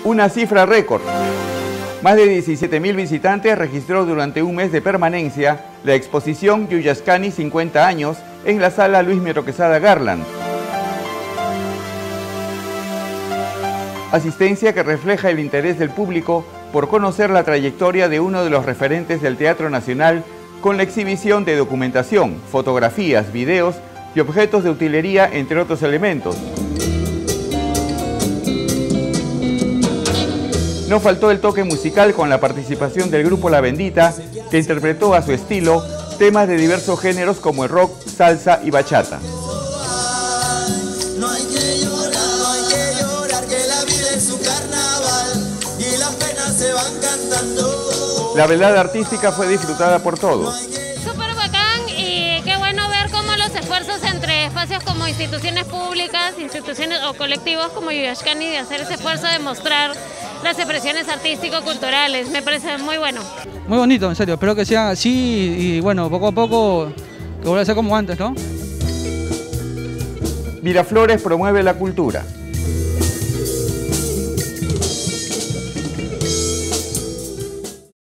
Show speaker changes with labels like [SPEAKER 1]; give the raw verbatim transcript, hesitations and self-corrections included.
[SPEAKER 1] Una cifra récord. Más de diecisiete mil visitantes registró durante un mes de permanencia la exposición Yuyascani cincuenta años en la sala Luis Miro Quesada Garland. Asistencia que refleja el interés del público por conocer la trayectoria de uno de los referentes del Teatro Nacional con la exhibición de documentación, fotografías, videos y objetos de utilería, entre otros elementos. No faltó el toque musical con la participación del grupo La Bendita, que interpretó a su estilo temas de diversos géneros como el rock, salsa y bachata.
[SPEAKER 2] No hay que llorar, no hay que llorar, que la vida es un carnaval y las penas se van cantando.
[SPEAKER 1] La velada artística fue disfrutada por todos.
[SPEAKER 3] Súper bacán y qué bueno ver cómo los esfuerzos entre espacios como instituciones públicas, instituciones o colectivos como Yuyascani de hacer ese esfuerzo de mostrar las expresiones artístico-culturales, me parece muy bueno.
[SPEAKER 4] Muy bonito, en serio, espero que sea así y bueno, poco a poco que vuelva a ser como antes, ¿no?
[SPEAKER 1] Miraflores promueve la cultura.